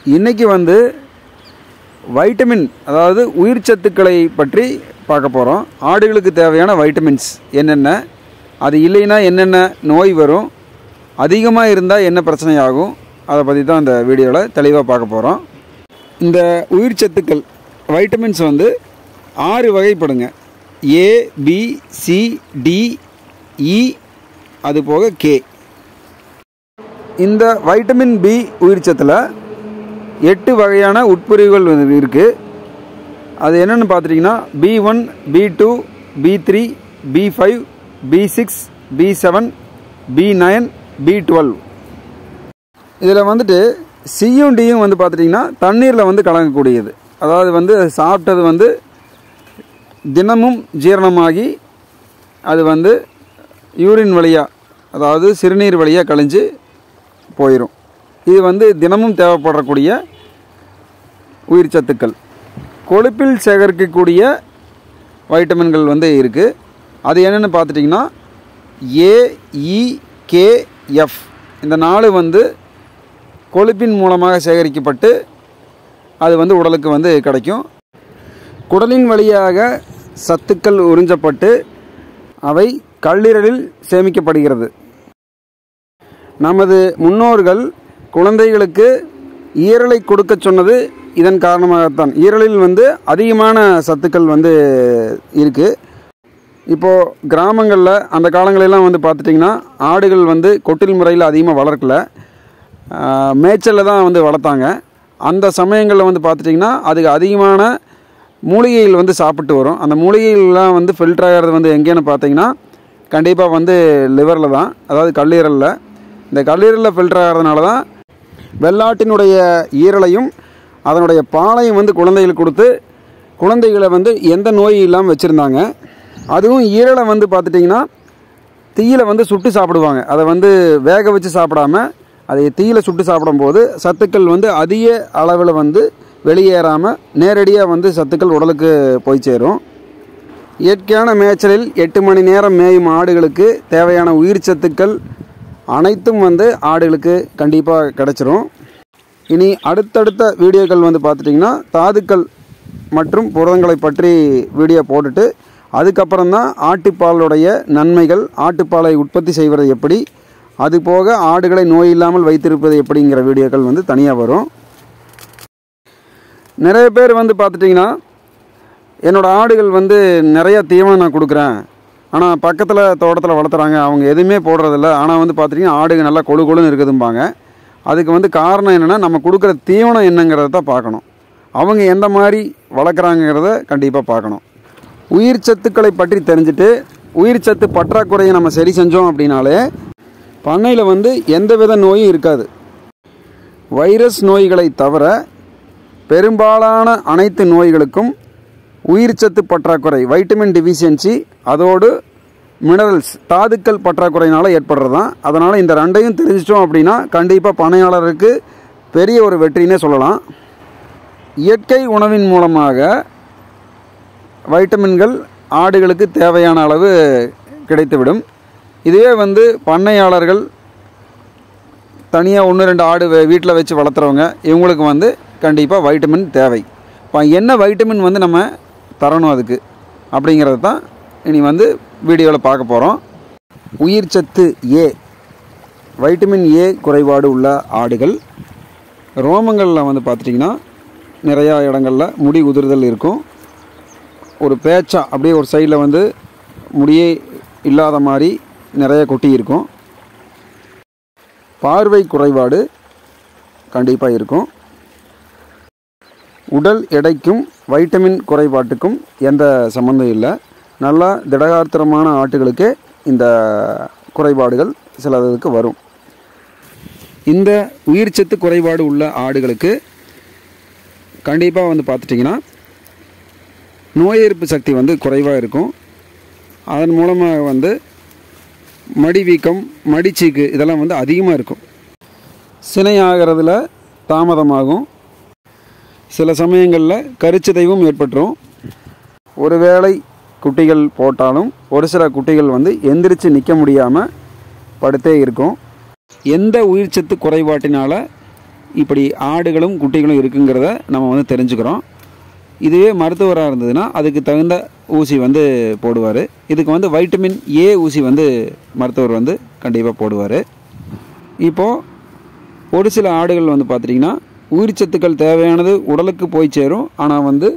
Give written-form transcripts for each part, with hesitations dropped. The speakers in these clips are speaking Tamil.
இன்றைக்கி வந்து வைட்டமின் அதாவது உயிர் சத்துக்களை பற்றி பார்க்க போகிறோம். ஆடுகளுக்கு தேவையான வைட்டமின்ஸ் என்னென்ன, அது இல்லைன்னா என்னென்ன நோய் வரும், அதிகமாக இருந்தால் என்ன பிரச்சனையாகும், அதை பற்றி தான் இந்த வீடியோவில் தெளிவாக பார்க்க போகிறோம். இந்த உயிர் சத்துக்கள் வைட்டமின்ஸ் வந்து 6 வகைப்படுங்க. A, B, C, D, E, அது போக K. இந்த வைட்டமின் பி உயிர் சத்தில் 8 வகையான உட்பிரிவுகள் இருக்குது. அது என்னென்னு பார்த்துட்டிங்கன்னா B1, B2, B3, B5, B6, B7, B9, B12. இதில் வந்துட்டு சியும் டியும் வந்து பார்த்துட்டிங்கன்னா தண்ணீரில் வந்து கலங்கக்கூடியது. அதாவது வந்து சாப்பிட்டது வந்து தினமும் ஜீரணமாகி அது வந்து யூரின் வழியாக, அதாவது சிறுநீர் வழியாக கழிஞ்சு போயிடும். இது வந்து தினமும் தேவைப்படக்கூடிய உயிர் சத்துக்கள். கொழுப்பில் சேகரிக்கக்கூடிய வைட்டமின்கள் வந்து இருக்குது. அது என்னென்னு பார்த்துட்டிங்கன்னா AEKF. இந்த 4 வந்து கொழுப்பின் மூலமாக சேகரிக்கப்பட்டு அது வந்து உடலுக்கு வந்து கிடைக்கும். குடலின் வழியாக சத்துக்கள் உறிஞ்சப்பட்டு அவை கல்லீரலில் சேமிக்கப்படுகிறது. நமது முன்னோர்கள் குழந்தைகளுக்கு ஈரலை கொடுக்க சொன்னது இதன் காரணமாகத்தான். ஈரலில் வந்து அதிகமான சத்துக்கள் வந்து இருக்குது. இப்போது கிராமங்களில் அந்த காலங்களெல்லாம் வந்து பார்த்துட்டிங்கன்னா ஆடுகள் வந்து கொட்டில் முறையில் அதிகமாக வளர்க்கல, மேய்ச்சலில் தான் வந்து வளர்த்தாங்க. அந்த சமயங்களில் வந்து பார்த்துட்டிங்கன்னா அதுக்கு அதிகமான மூலிகைகள் வந்து சாப்பிட்டு வரும். அந்த மூலிகைகள்லாம் வந்து ஃபில்டர் ஆகிறது வந்து எங்கேன்னு பார்த்தீங்கன்னா கண்டிப்பாக வந்து லிவரில் தான், அதாவது கல்லீரலில். இந்த கல்லீரலில் ஃபில்டர் ஆகிறதுனால தான் வெள்ளாட்டினுடைய ஈரலையும் அதனுடைய பாலையும் வந்து குழந்தைகளுக்கு கொடுத்து குழந்தைகளை வந்து எந்த நோயும் இல்லாமல் வச்சுருந்தாங்க. அதுவும் ஈரலை வந்து பார்த்துட்டிங்கன்னா தீயில வந்து சுட்டு சாப்பிடுவாங்க. அதை வந்து வேக வச்சு சாப்பிடாம அதை தீயில சுட்டு சாப்பிடும்போது சத்துக்கள் வந்து அதிக அளவில் வந்து வெளியேறாமல் நேரடியாக வந்து சத்துக்கள் உடலுக்கு போய் சேரும். இயற்கையான மேய்ச்சலில் 8 மணி நேரம் மேயும் ஆடுகளுக்கு தேவையான உயிர் சத்துக்கள் அனைத்தும் வந்து ஆடுகளுக்கு கண்டிப்பாக கிடச்சிரும். இனி அடுத்தடுத்த வீடியோக்கள் வந்து பார்த்துட்டிங்கன்னா தாதுக்கள் மற்றும் புரதங்களை பற்றி வீடியோ போட்டுட்டு அதுக்கப்புறம் தான் ஆட்டுப்பாலுடைய நன்மைகள், ஆட்டுப்பாலை உற்பத்தி செய்வது எப்படி, அதுபோக ஆடுகளை நோய் இல்லாமல் வைத்திருப்பது எப்படிங்கிற வீடியோக்கள் வந்து தனியாக வரும். நிறைய பேர் வந்து பார்த்துட்டிங்கன்னா என்னோடய ஆடுகள் வந்து நிறையா தீவனம் நான் கொடுக்குறேன், ஆனால் பக்கத்தில் தோட்டத்தில் வளர்த்துறாங்க, அவங்க எதுவுமே போடுறதில்ல, ஆனால் வந்து பார்த்திங்கன்னா ஆடுகள் நல்லா கொழு கொழுன்னு இருக்குதும்பாங்க. அதுக்கு வந்து காரணம் என்னென்னா நம்ம கொடுக்குற தீவனம் என்னங்கிறத தான் பார்க்கணும். அவங்க எந்த மாதிரி வளர்க்குறாங்கிறத கண்டிப்பாக பார்க்கணும். உயிர் சத்துக்களை பற்றி தெரிஞ்சுட்டு உயிர் சத்து பற்றாக்குறையை நம்ம சரி செஞ்சோம் அப்படின்னாலே பண்ணையில் வந்து எந்தவித நோயும் இருக்காது. வைரஸ் நோய்களை தவிர பெரும்பாலான அனைத்து நோய்களுக்கும் உயிர் சத்து பற்றாக்குறை, வைட்டமின் டிஃபிஷியன்சி, அதோடு மினரல்ஸ், தாதுக்கள் பற்றாக்குறையினால் ஏற்படுறது தான். அதனால் இந்த ரெண்டையும் தெரிஞ்சிட்டோம் அப்படின்னா கண்டிப்பாக பண்ணையாளருக்கு பெரிய ஒரு வெற்றினே சொல்லலாம். இயற்கை உணவின் மூலமாக வைட்டமின்கள் ஆடுகளுக்கு தேவையான அளவு கிடைத்துவிடும். இதுவே வந்து பண்ணையாளர்கள் தனியாக 1-2 ஆடு வீட்டில் வச்சு வளர்த்துறவங்க, இவங்களுக்கு வந்து கண்டிப்பாக வைட்டமின் தேவை. இப்போ என்ன வைட்டமின் வந்து நம்ம தரணும் அதுக்கு அப்படிங்கிறது தான் இனி வந்து வீடியோவில் பார்க்க போகிறோம். உயிர் சத்து ஏ, வைட்டமின் ஏ குறைபாடு உள்ள ஆடுகள் ரோமங்களில் வந்து பார்த்துட்டிங்கன்னா நிறையா இடங்களில் முடி உதிர்தல் இருக்கும். ஒரு பேச்சா அப்படியே ஒரு சைடில் வந்து முடியே இல்லாத மாதிரி நிறைய கொட்டி இருக்கும். பார்வை குறைபாடு கண்டிப்பாக இருக்கும். உடல் எடைக்கும் வைட்டமின் குறைபாட்டுக்கும் எந்த சம்மந்தம் இல்லை. நல்லா திடகாத்திரமான ஆட்டுகளுக்கு இந்த குறைபாடுகள் சிலதுக்கு வரும். இந்த உயிர் சத்து குறைபாடு உள்ள ஆடுகளுக்கு கண்டிப்பாக வந்து பார்த்துட்டிங்கன்னா நோய் எதிர்ப்பு சக்தி வந்து குறைவாக இருக்கும். அதன் மூலமாக வந்து மடி வீக்கம், மடிச்சீக்கு இதெல்லாம் வந்து அதிகமாக இருக்கும். சினை ஆகிறதுல தாமதமாகும். சில சமயங்களில் கருச்சிதைவும் ஏற்பட்டுரும். ஒருவேளை குட்டிகள் போட்டாலும் ஒரு சில குட்டிகள் வந்து எந்திரிச்சு நிற்க முடியாமல் படுத்தே இருக்கும். எந்த உயிர் சத்து குறைபாட்டினால் இப்படி ஆடுகளும் குட்டிகளும் இருக்குங்கிறத நம்ம வந்து தெரிஞ்சுக்கிறோம். இதுவே மருத்துவராக இருந்ததுன்னா அதுக்கு தகுந்த ஊசி வந்து போடுவார். இதுக்கு வந்து வைட்டமின் ஏ ஊசி வந்து மருத்துவர் வந்து கண்டிப்பாக போடுவார். இப்போது ஒரு சில ஆடுகள் வந்து பார்த்திங்கன்னா உயிர் சத்துக்கள் தேவையானது உடலுக்கு போய் சேரும், ஆனால் வந்து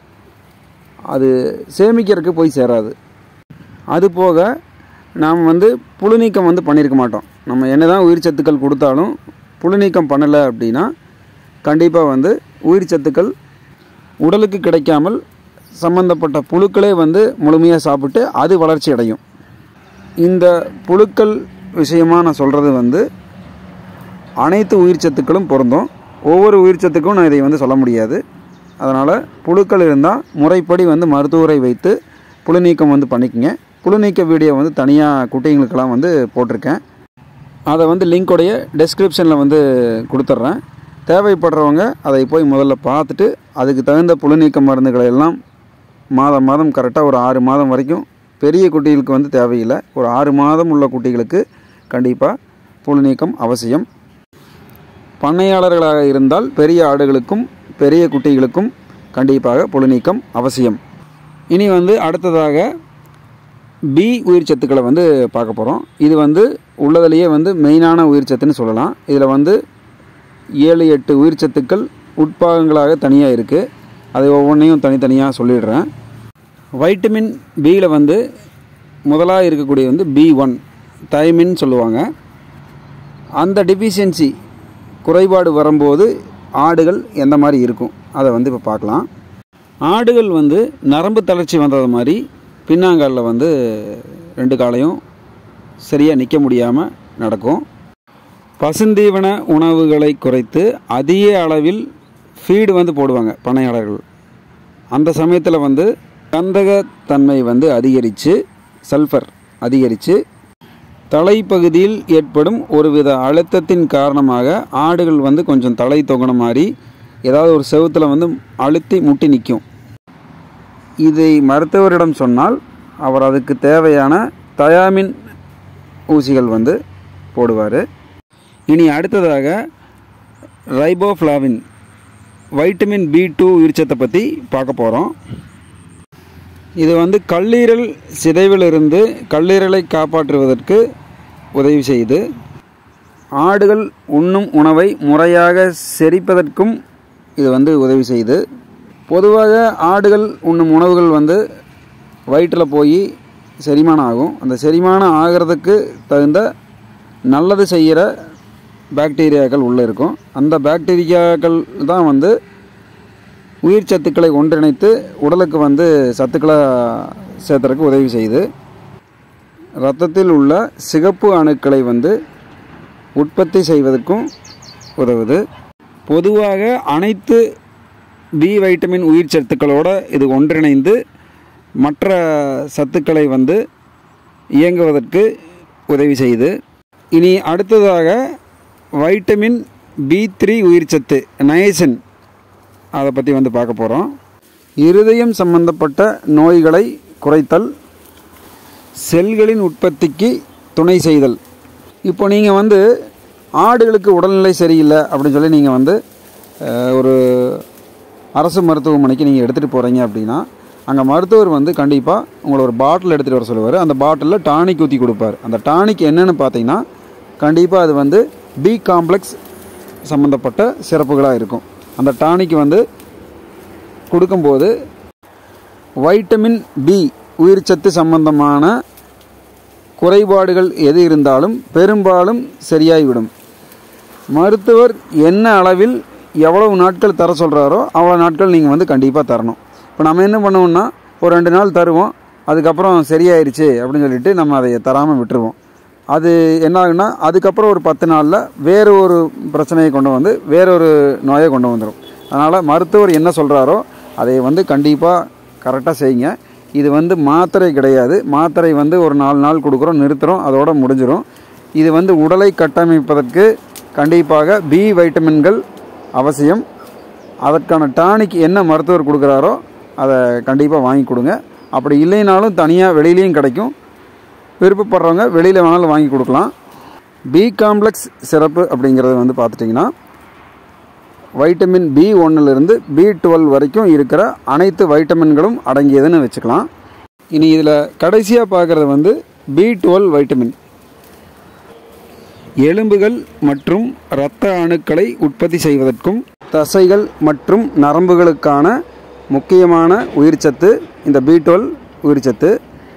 அது சேமிக்கிறதுக்கு போய் சேராது. அதுபோக நாம் வந்து புழு நீக்கம் வந்து பண்ணியிருக்க மாட்டோம். நம்ம என்ன தான் உயிர் சத்துக்கள் கொடுத்தாலும் புழு நீக்கம் பண்ணலை அப்படின்னா கண்டிப்பாக வந்து உயிர் சத்துக்கள் உடலுக்கு கிடைக்காமல் சம்பந்தப்பட்ட புழுக்களே வந்து முழுமையாக சாப்பிட்டு அது வளர்ச்சி அடையும். இந்த புழுக்கள் விஷயமாக நான் சொல்கிறது வந்து அனைத்து உயிர் சத்துக்களும் பொருந்தும். ஒவ்வொரு உயிர் சத்துக்கும் நான் இதை வந்து சொல்ல முடியாது. அதனால் புழுக்கள் இருந்தால் முறைப்படி வந்து மருத்துவரை வைத்து புழு நீக்கம் வந்து பண்ணிக்கங்க. புழு நீக்க வீடியோ வந்து தனியாக குட்டிங்களுக்கெல்லாம் வந்து போட்டிருக்கேன். அதை வந்து லிங்க்குடைய டெஸ்கிரிப்ஷனில் வந்து கொடுத்துட்றேன். தேவைப்படுறவங்க அதை போய் முதல்ல பார்த்துட்டு அதுக்கு தகுந்த புழு நீக்க மருந்துகளை எல்லாம் மாதம் கரெக்டாக ஒரு 6 மாதம் வரைக்கும், பெரிய குட்டிகளுக்கு வந்து தேவையில்லை, ஒரு 6 மாதம் உள்ள குட்டிகளுக்கு கண்டிப்பாக புழு நீக்கம் அவசியம். பண்ணையாளர்களாக இருந்தால் பெரிய ஆடுகளுக்கும் பெரிய குட்டிகளுக்கும் கண்டிப்பாக புழு நீக்கம் அவசியம். இனி வந்து அடுத்ததாக பி உயிர் சத்துக்களை வந்து பார்க்க போகிறோம். இது வந்து உள்ளதுலேயே வந்து மெயினான உயிர் சத்துன்னு சொல்லலாம். இதில் வந்து 7-8 உயிர் சத்துக்கள் உட்பாகங்களாக தனியாக இருக்குது. அதை ஒவ்வொன்றையும் தனித்தனியாக சொல்லிடுறேன். வைட்டமின் பியில் வந்து முதலாக இருக்கக்கூடிய வந்து B1 தைமின் சொல்லுவாங்க. அந்த டெஃபிஷியன்சி குறைபாடு வரும்போது ஆடுகள் எந்த மாதிரி இருக்கும் அதை வந்து இப்போ பார்க்கலாம். ஆடுகள் வந்து நரம்பு தளர்ச்சி வந்தது மாதிரி பின்னாங்காலில் வந்து 2 காலையும் சரியாக நிற்க முடியாமல் நடக்கும். பசுந்தீவன உணவுகளை குறைத்து அதிக அளவில் ஃபீடு வந்து போடுவாங்க பண்ணையாளர்கள். அந்த சமயத்தில் வந்து கந்தகத்தன்மை வந்து அதிகரித்து, சல்ஃபர் அதிகரித்து, தலைப்பகுதியில் ஏற்படும் ஒருவித அழுத்தத்தின் காரணமாக ஆடுகள் வந்து கொஞ்சம் தலை தொங்கின மாதிரி ஏதாவது ஒரு செவுத்தில் வந்து அழுத்தி முட்டி நிற்கும். இதை மருத்துவரிடம் சொன்னால் அவர் அதுக்கு தேவையான தயாமின் ஊசிகள் வந்து போடுவார். இனி அடுத்ததாக ரைபோஃப்ளாவின் வைட்டமின் B2 உயிர்ச்சத்தை பற்றி பார்க்க போகிறோம். இது வந்து கல்லீரல் சிதைவிலிருந்து கல்லீரலை காப்பாற்றுவதற்கு உதவி செய்து, ஆடுகள் உண்ணும் உணவை முறையாக செரிப்பதற்கும் இது வந்து உதவி செய்து. பொதுவாக ஆடுகள் உண்ணும் உணவுகள் வந்து வயிற்றில் போய் செரிமானம் ஆகும். அந்த செரிமானம் ஆகிறதுக்கு தகுந்த நல்லது செய்கிற பாக்டீரியாக்கள் உள்ளே இருக்கும். அந்த பாக்டீரியாக்கள் தான் வந்து உயிர் சத்துக்களை ஒன்றிணைத்து உடலுக்கு வந்து சத்துக்களை சேர்த்துறதுக்கு உதவி செய்யுது. இரத்தத்தில் உள்ள சிகப்பு அணுக்களை வந்து உற்பத்தி செய்வதற்கும் உதவுது. பொதுவாக அனைத்து பி வைட்டமின் உயிர் சத்துக்களோடு இது ஒன்றிணைந்து மற்ற சத்துக்களை வந்து இயங்குவதற்கு உதவி செய்யுது. இனி அடுத்ததாக வைட்டமின் B3 உயிர் சத்து நயசின், அதை பற்றி வந்து பார்க்க போகிறோம். இருதயம் சம்பந்தப்பட்ட நோய்களை குறைத்தல், செல்களின் உற்பத்திக்கு துணை செய்தல். இப்போ நீங்கள் வந்து ஆடுகளுக்கு உடல்நிலை சரியில்லை அப்படின்னு சொல்லி நீங்கள் வந்து ஒரு அரசு மருத்துவமனைக்கு நீங்கள் எடுத்துகிட்டு போகிறீங்க அப்படின்னா அங்கே மருத்துவர் வந்து கண்டிப்பாக உங்களை ஒரு பாட்டில் எடுத்துகிட்டு வர சொல்லுவார். அந்த பாட்டிலில் டானிக் ஊற்றி கொடுப்பார். அந்த டானிக் என்னென்னு பார்த்தீங்கன்னா கண்டிப்பாக அது வந்து பி காம்ப்ளெக்ஸ் சம்மந்தப்பட்ட சிறப்புகளாக இருக்கும். அந்த டானிக் வந்து கொடுக்கும்போது வைட்டமின் பி உயிர்ச்சத்து சம்பந்தமான குறைபாடுகள் எது இருந்தாலும் பெரும்பாலும் சரியாகிவிடும். மருத்துவர் என்ன அளவில் எவ்வளவு நாட்கள் தர சொல்கிறாரோ அவ்வளோ நாட்கள் நீங்கள் வந்து கண்டிப்பாக தரணும். இப்போ நம்ம என்ன பண்ணுவோம்னா ஒரு 2 நாள் தருவோம், அதுக்கப்புறம் சரியாயிருச்சு அப்படின்னு சொல்லிட்டு நம்ம அதை தராமல் விட்டுருவோம். அது என்ன ஆகுன்னா அதுக்கப்புறம் ஒரு 10 நாளில் வேறு ஒரு பிரச்சனையை கொண்டு வந்து வேறொரு நோயை கொண்டு வந்துடும். அதனால் மருத்துவர் என்ன சொல்கிறாரோ அதை வந்து கண்டிப்பாக கரெக்டாக செய்யுங்க. இது வந்து மாத்திரை கிடையாது. மாத்திரை வந்து ஒரு 4 நாள் கொடுக்குறோம், நிறுத்துகிறோம், அதோடு முடிஞ்சிடும். இது வந்து உடலை கட்டமைப்பதற்கு கண்டிப்பாக பி வைட்டமின்கள் அவசியம். அதற்கான டானிக் என்ன மருத்துவர் கொடுக்குறாரோ அதை கண்டிப்பாக வாங்கி கொடுங்க. அப்படி இல்லைனாலும் தனியாக வெளியிலையும் கிடைக்கும். விருப்பப்படுறவங்க வெளியில் வேணாலும் வாங்கி கொடுக்கலாம். பி காம்ப்ளெக்ஸ் சிறப்பு அப்படிங்கிறது வந்து பார்த்துட்டிங்கன்னா வைட்டமின் B1 B12 வரைக்கும் இருக்கிற அனைத்து வைட்டமின்களும் அடங்கியதுன்னு வச்சுக்கலாம். இனி இதில் கடைசியாக பார்க்குறது வந்து B12 வைட்டமின். எலும்புகள் மற்றும் இரத்த அணுக்களை உற்பத்தி செய்வதற்கும் தசைகள் மற்றும் நரம்புகளுக்கான முக்கியமான உயிர்ச்சத்து இந்த B12 உயிர்ச்சத்து.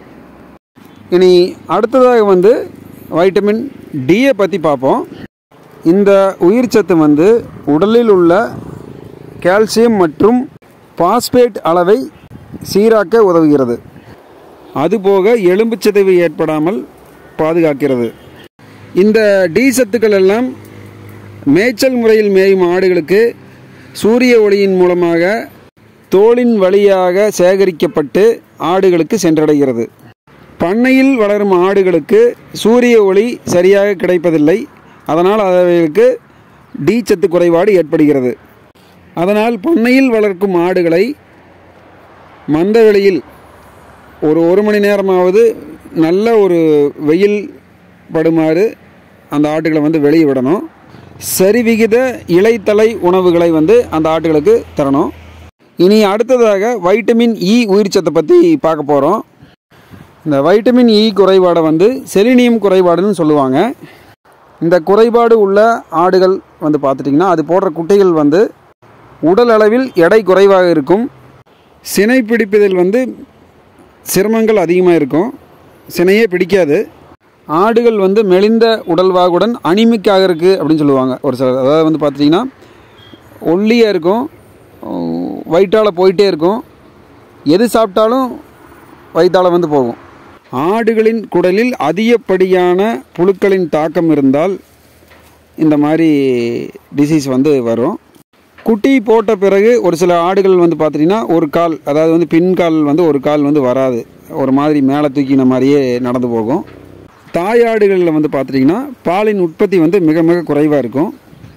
இனி அடுத்ததாக வந்து வைட்டமின் Dயை பற்றி பார்ப்போம். இந்த உயிர்ச்சத்து வந்து உடலில் உள்ள கால்சியம் மற்றும் பாஸ்பேட் அளவை சீராக்க உதவுகிறது. அதுபோக எலும்பு சிதைவு ஏற்படாமல் பாதுகாக்கிறது. இந்த டி சத்துக்கள் எல்லாம் மேய்ச்சல் முறையில் மேயும் ஆடுகளுக்கு சூரிய ஒளியின் மூலமாக தோலின் வழியாக சேகரிக்கப்பட்டு ஆடுகளுக்கு சென்றடைகிறது. பண்ணையில் வளரும் ஆடுகளுக்கு சூரிய ஒளி சரியாக கிடைப்பதில்லை. அதனால் அவைகளுக்கு டி சத்து குறைபாடு ஏற்படுகிறது. அதனால் பண்ணையில் வளர்க்கும் ஆடுகளை மந்தவெளியில் ஒரு மணி நேரமாவது நல்ல ஒரு வெயில் படுமாறு அந்த ஆட்டுகளை வந்து வெளியே விடணும். சரிவிகித இலைத்தலை உணவுகளை வந்து அந்த ஆட்டுகளுக்கு தரணும். இனி அடுத்ததாக வைட்டமின் இ உயிர்ச்சத்தை பற்றி பார்க்க போகிறோம். இந்த வைட்டமின் இ குறைபாடை வந்து செலினியம் குறைபாடுன்னு சொல்லுவாங்க. இந்த குறைபாடு உள்ள ஆடுகள் வந்து பார்த்துட்டிங்கன்னா அது போடுற குட்டிகள் வந்து உடல் அளவில் எடை குறைவாக இருக்கும். சினை பிடிப்பதில் வந்து சிரமங்கள் அதிகமாக இருக்கும். சினையே பிடிக்காது. ஆடுகள் வந்து மெலிந்த உடல்வாகுடன் அனிமிக்காக இருக்குது அப்படின்னு சொல்லுவாங்க ஒரு சிலர். அதாவது வந்து பார்த்துட்டிங்கன்னா ஒல்லியாக இருக்கும், வயிற்றால் போயிட்டே இருக்கும், எது சாப்பிட்டாலும் வயிற்றால் வந்து போகும். ஆடுகளின் குடலில் அதிகப்படியான புழுக்களின் தாக்கம் இருந்தால் இந்த மாதிரி டிசீஸ் வந்து வரும். குட்டி போட்ட பிறகு ஒரு சில ஆடுகள் வந்து பார்த்திங்கன்னா ஒரு கால், அதாவது வந்து பின்கால் வந்து ஒரு கால் வந்து வராது, ஒரு மாதிரி மேலே தூக்கின மாதிரியே நடந்து போகும். தாயாடுகளில் வந்து பார்த்துட்டிங்கன்னா பாலின் உற்பத்தி வந்து மிக மிக குறைவாக இருக்கும்.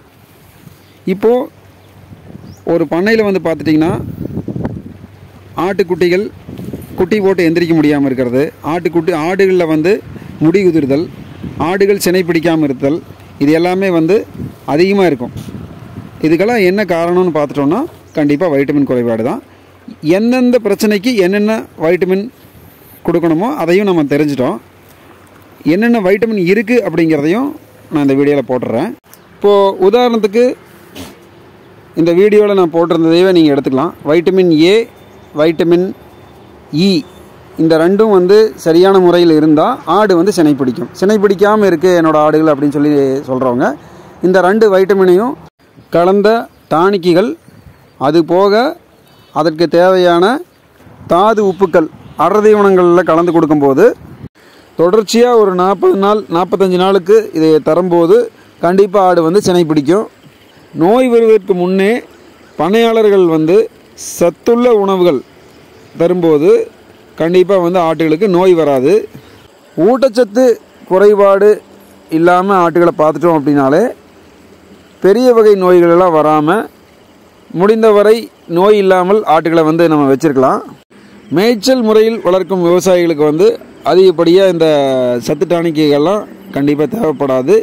இப்போது ஒரு பண்ணையில் வந்து பார்த்துட்டிங்கன்னா ஆட்டுக்குட்டிகள் குட்டி போட்டு எந்திரிக்க முடியாமல் இருக்கிறது, ஆடுகளில் வந்து முடி உதிர்தல், ஆடுகள் சினை பிடிக்காமல் இருத்தல், இது எல்லாமே வந்து அதிகமாக இருக்கும். இதுக்கெல்லாம் என்ன காரணம்னு பார்த்துட்டோன்னா கண்டிப்பாக வைட்டமின் குறைபாடு தான். எந்தெந்த பிரச்சனைக்கு என்னென்ன வைட்டமின் கொடுக்கணுமோ அதையும் நம்ம தெரிஞ்சிட்டோம். என்னென்ன வைட்டமின் இருக்குது அப்படிங்கிறதையும் நான் இந்த வீடியோவில் போட்டுறேன். இப்போது உதாரணத்துக்கு இந்த வீடியோவில் நான் போட்டிருந்ததையே நீங்கள் எடுத்துக்கலாம். வைட்டமின் ஏ, வைட்டமின் இ, இந்த ரெண்டும் வந்து சரியான முறையில் இருந்தால் ஆடு வந்து சினை பிடிக்கும். சினை பிடிக்காமல் இருக்குது என்னோடய ஆடுகள் அப்படின்னு சொல்கிறவங்க இந்த 2 வைட்டமினையும் கலந்த டானிக்குகள், அது போக அதற்கு தேவையான தாது உப்புக்கள் அடர்தீவனங்களில் கலந்து கொடுக்கும்போது தொடர்ச்சியாக ஒரு 40 நாள் 45 நாளுக்கு இதை தரும்போது கண்டிப்பாக ஆடு வந்து சினை பிடிக்கும். நோய் வருவதற்கு முன்னே பண்ணையாளர்கள் வந்து சத்துள்ள உணவுகள் தரும்போது கண்டிப்பாக வந்து ஆட்டுகளுக்கு நோய் வராது. ஊட்டச்சத்து குறைபாடு இல்லாமல் ஆட்டுகளை பார்த்துட்டோம் அப்படின்னாலே பெரிய வகை நோய்களெல்லாம் வராமல் முடிந்தவரை நோய் இல்லாமல் ஆட்டுகளை வந்து நம்ம வச்சுருக்கலாம். மேய்ச்சல் முறையில் வளர்க்கும் விவசாயிகளுக்கு வந்து அதிகப்படியாக இந்த சத்து டானிக்குகள்லாம் கண்டிப்பாக தேவைப்படாது.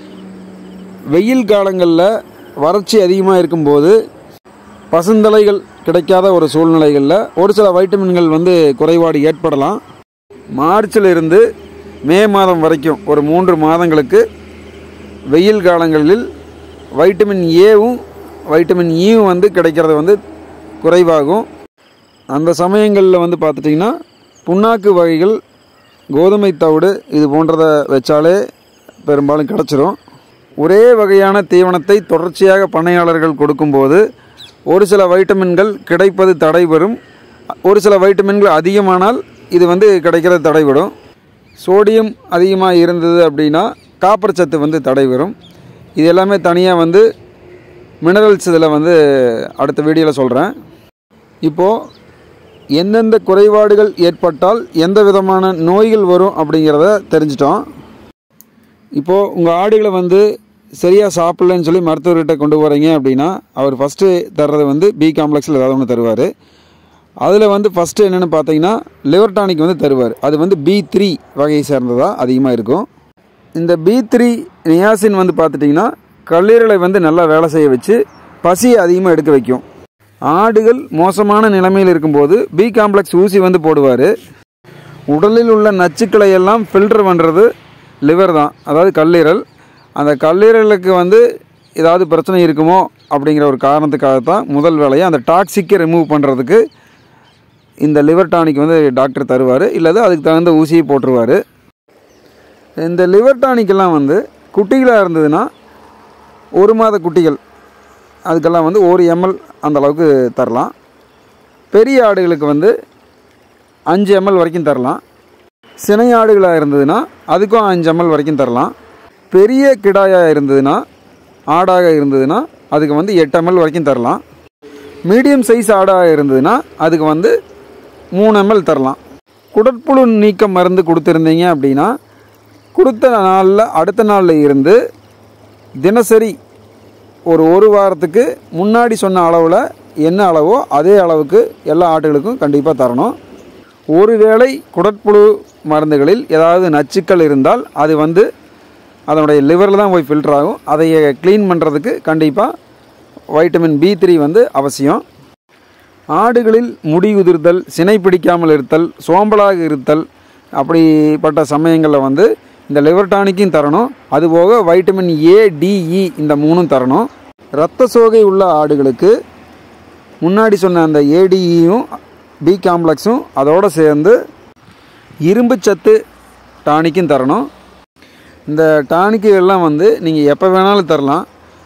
வெயில் காலங்களில் வறட்சி அதிகமாக இருக்கும்போது பசுந்தலைகள் கிடைக்காத ஒரு சூழ்நிலைகளில் ஒரு சில வைட்டமின்கள் வந்து குறைபாடு ஏற்படலாம். மார்ச்சில் இருந்து மே மாதம் வரைக்கும் ஒரு 3 மாதங்களுக்கு வெயில் காலங்களில் வைட்டமின் ஏவும் வைட்டமின் ஈவும் வந்து கிடைக்கிறது வந்து குறைவாகும். அந்த சமயங்களில் வந்து பார்த்துட்டிங்கன்னா புண்ணாக்கு வகைகள், கோதுமை தவிடு இது போன்றதை வச்சாலே பெரும்பாலும் கிடச்சிரும். ஒரே வகையான தீவனத்தை தொடர்ச்சியாக பண்ணையாளர்கள் கொடுக்கும்போது ஒரு சில வைட்டமின்கள் கிடைப்பது தடைபெறும். ஒரு சில வைட்டமின்கள் அதிகமானால் இது வந்து கிடைக்கிறது தடைபடும். சோடியம் அதிகமாக இருந்தது அப்படின்னா காப்பர் சத்து வந்து தடைபெறும். இது எல்லாமே தனியாக வந்து மினரல்ஸ் இதில் வந்து அடுத்த வீடியோவில் சொல்கிறேன். இப்போது எந்தெந்த குறைபாடுகள் ஏற்பட்டால் எந்த விதமான நோய்கள் வரும் அப்படிங்கிறத தெரிஞ்சிட்டோம். இப்போது உங்கள் ஆடுகளை வந்து சரியாக சாப்பிட்லன்னு சொல்லி மருத்துவர்கிட்ட கொண்டு போகிறீங்க அப்படின்னா அவர் ஃபஸ்ட்டு தர்றது வந்து பி காம்ப்ளெக்ஸில் ஏதாவது ஒன்று தருவார். அதில் வந்து ஃபஸ்ட்டு என்னென்னு பார்த்தீங்கன்னா லிவர் டானிக் வந்து தருவார். அது வந்து B3 வகையை சேர்ந்ததாக அதிகமாக இருக்கும். இந்த B3 நியாசின் வந்து பார்த்துட்டிங்கன்னா கல்லீரலை வந்து நல்லா வேலை செய்ய வச்சு பசியை அதிகமாக எடுக்க வைக்கும். ஆடுகள் மோசமான நிலைமையில் இருக்கும்போது பி காம்ப்ளெக்ஸ் ஊசி வந்து போடுவார். உடலில் உள்ள நச்சுக்களை எல்லாம் ஃபில்டர் பண்ணுறது லிவர் தான், அதாவது கல்லீரல். அந்த கல்லீரலுக்கு வந்து ஏதாவது பிரச்சனை இருக்குமோ அப்படிங்கிற ஒரு காரணத்துக்காகத்தான் முதல் வேலையை அந்த டாக்ஸிக்கை ரிமூவ் பண்ணுறதுக்கு இந்த லிவர் டானிக் வந்து டாக்டர் தருவார், இல்லது அதுக்கு தகுந்த ஊசியை போட்டுருவார். இந்த லிவர் டானிக்கெல்லாம் வந்து குட்டிகளாக இருந்ததுன்னா 1 மாத குட்டிகள் அதுக்கெல்லாம் வந்து 1 ml அந்த அளவுக்கு தரலாம். பெரிய ஆடுகளுக்கு வந்து 5 ml வரைக்கும் தரலாம். சினை ஆடுகளாக இருந்ததுன்னா அதுக்கும் 5 ml வரைக்கும் தரலாம். பெரிய கிடாயாக இருந்ததுன்னா, ஆடாக இருந்ததுன்னா அதுக்கு வந்து 8 ml வரைக்கும் தரலாம். மீடியம் சைஸ் ஆடாக இருந்ததுன்னா அதுக்கு வந்து 3 ml தரலாம். குடற்புழு நீக்கம் மருந்து கொடுத்துருந்தீங்க அப்படின்னா கொடுத்த நாளில் அடுத்த நாளில் இருந்து தினசரி ஒரு வாரத்துக்கு முன்னாடி சொன்ன அளவில் என்ன அளவோ அதே அளவுக்கு எல்லா ஆட்டுகளுக்கும் கண்டிப்பாக தரணும். ஒருவேளை குடற்புழு மருந்துகளில் ஏதாவது நச்சுக்கள் இருந்தால் அது வந்து அதனுடைய லிவரில் தான் போய் ஃபில்டர் ஆகும். அதை க்ளீன் பண்ணுறதுக்கு கண்டிப்பாக வைட்டமின் B3 வந்து அவசியம். ஆடுகளில் முடி உதிர்தல், சினை பிடிக்காமல் இருத்தல், சோம்பலாக இருத்தல் அப்படிப்பட்ட சமயங்களில் வந்து இந்த லிவர் டானிக்கும் தரணும். அதுபோக வைட்டமின் A, D, E இந்த 3ம் தரணும். இரத்த சோகை உள்ள ஆடுகளுக்கு முன்னாடி சொன்ன அந்த ADEயும் பி காம்ப்ளெக்ஸும் அதோடு சேர்ந்து இரும்பு சத்து டானிக்கும் தரணும். இந்த டானிக்குகள்லாம் வந்து நீங்கள் எப்போ வேணாலும் தரலாம்.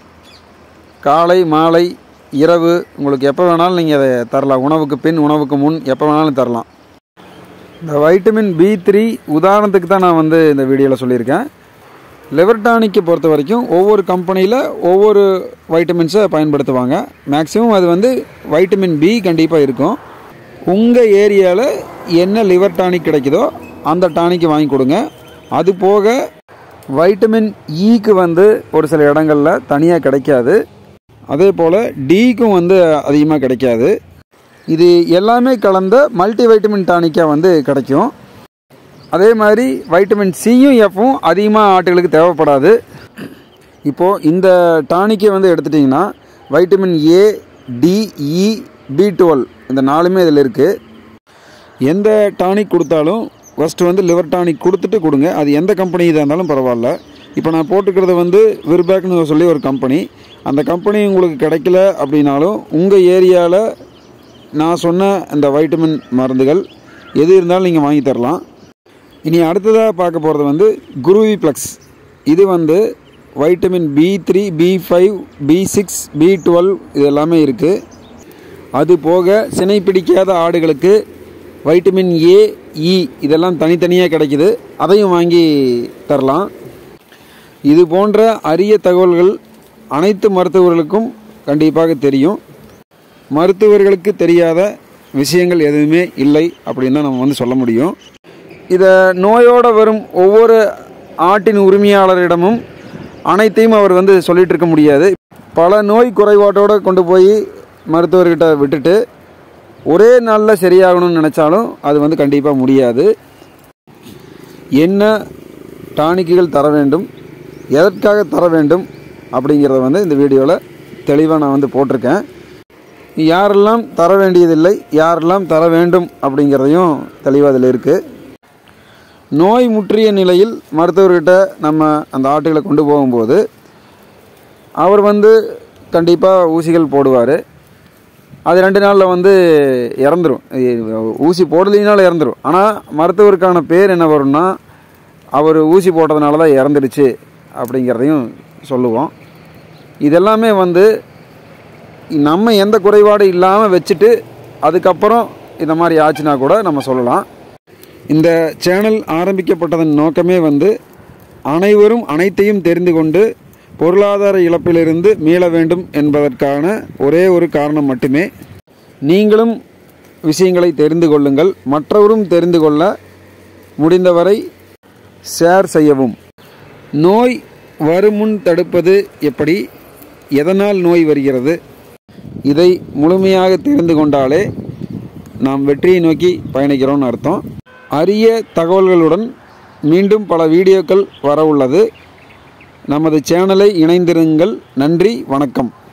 காலை, மாலை, இரவு உங்களுக்கு எப்போ வேணாலும் நீங்கள் அதை தரலாம். உணவுக்கு பின், உணவுக்கு முன் எப்போ வேணாலும் தரலாம். இந்த வைட்டமின் B3 உதாரணத்துக்கு தான் நான் வந்து இந்த வீடியோவில் சொல்லியிருக்கேன். லிவர் டானிக்கை பொறுத்த வரைக்கும் ஒவ்வொரு கம்பெனியில் ஒவ்வொரு வைட்டமின்ஸை பயன்படுத்துவாங்க. மேக்ஸிமம் அது வந்து வைட்டமின் B கண்டிப்பாக இருக்கும். உங்கள் ஏரியாவில் என்ன லிவர் டானிக் கிடைக்குதோ அந்த டானிக்கு வாங்கி கொடுங்க. அது போக வைட்டமின் Eக்கு வந்து ஒரு சில இடங்களில் தனியாக கிடைக்காது. அதே போல் Dக்கும் வந்து அதிகமாக கிடைக்காது. இது எல்லாமே கலந்த மல்டி வைட்டமின் டானிக்காக வந்து கிடைக்கும். அதே மாதிரி வைட்டமின் Cயும் Fவும் அதிகமாக ஆட்டுகளுக்கு தேவைப்படாது. இப்போது இந்த டானிக்கை வந்து எடுத்துட்டிங்கன்னா vitamin A, D, E, B12 இந்த 4மே இதில் இருக்குது. எந்த டானிக் கொடுத்தாலும் ஃபஸ்ட்டு வந்து லிவர் டானிக் கொடுத்துட்டு கொடுங்க. அது எந்த கம்பெனி இதாக இருந்தாலும் பரவாயில்ல. இப்போ நான் போட்டுக்கிறது வந்து விர்பேக்னு சொல்லி ஒரு கம்பெனி. அந்த கம்பெனி உங்களுக்கு கிடைக்கல அப்படின்னாலும் உங்கள் ஏரியாவில் நான் சொன்ன இந்த வைட்டமின் மருந்துகள் எது இருந்தாலும் நீங்கள் வாங்கி தரலாம். இனி அடுத்ததாக பார்க்க போகிறது வந்து குருவி ப்ளக்ஸ். இது வந்து vitamin B3, B5, B6, B12 இது எல்லாமே இருக்குது. அது போக சினை பிடிக்காத ஆடுகளுக்கு வைட்டமின் A, E இதெல்லாம் தனித்தனியாக கிடைக்குது. அதையும் வாங்கி தரலாம். இது போன்ற அரிய தகவல்கள் அனைத்து மருத்துவர்களுக்கும் கண்டிப்பாக தெரியும். மருத்துவர்களுக்கு தெரியாத விஷயங்கள் எதுவுமே இல்லை அப்படின்னு தான் நம்ம வந்து சொல்ல முடியும். இதை நோயோடு வரும் ஒவ்வொரு ஆட்டின் உரிமையாளரிடமும் அனைத்தையும் அவர் வந்து சொல்லிகிட்டு இருக்க முடியாது. பல நோய் குறைபாட்டோடு கொண்டு போய் மருத்துவர்கிட்ட விட்டுட்டு ஒரே நாளில் சரியாகணும்னு நினச்சாலும் அது வந்து கண்டிப்பாக முடியாது. என்ன டானிக்குகள் தர வேண்டும், எதற்காக தர வேண்டும் அப்படிங்கிறத வந்து இந்த வீடியோவில் தெளிவாக நான் வந்து போட்டிருக்கேன். யாரெல்லாம் தர வேண்டியதில்லை, யாரெல்லாம் தர வேண்டும் அப்படிங்கிறதையும் தெளிவாக அதில் இருக்குது. நோய் முற்றிய நிலையில் மருத்துவர்கிட்ட நம்ம அந்த ஆட்டுகளை கொண்டு போகும்போது அவர் வந்து கண்டிப்பாக ஊசிகள் போடுவார். அது 2 நாளில் வந்து இறந்துடும். ஊசி போடலினாலும் இறந்துடும். ஆனால் மருத்துவருக்கான பேர் என்ன வரும்னா அவர் ஊசி போட்டதுனால தான் இறந்துடுச்சு அப்படிங்கிறதையும் சொல்லுவோம். இதெல்லாமே வந்து நம்ம எந்த குறைபாடு இல்லாமல் வச்சுட்டு அதுக்கப்புறம் இந்த மாதிரி ஆச்சுன்னா கூட நம்ம சொல்லலாம். இந்த சேனல் ஆரம்பிக்கப்பட்டதன் நோக்கமே வந்து அனைவரும் அனைத்தையும் தெரிந்து கொண்டு பொருளாதார இழப்பிலிருந்து மீள வேண்டும் என்பதற்கான ஒரே ஒரு காரணம் மட்டுமே. நீங்களும் விஷயங்களை தெரிந்து கொள்ளுங்கள், மற்றவரும் தெரிந்து கொள்ள முடிந்தவரை ஷேர் செய்யவும். நோய் வருமுன் தடுப்பது எப்படி, எதனால் நோய் வருகிறது, இதை முழுமையாக தெரிந்து கொண்டாலே நாம் வெற்றியை நோக்கி பயணிக்கிறோம்னு அர்த்தம். அரிய தகவல்களுடன் மீண்டும் பல வீடியோக்கள் வர உள்ளது. நமது சேனலை இணைந்திருங்கள். நன்றி, வணக்கம்.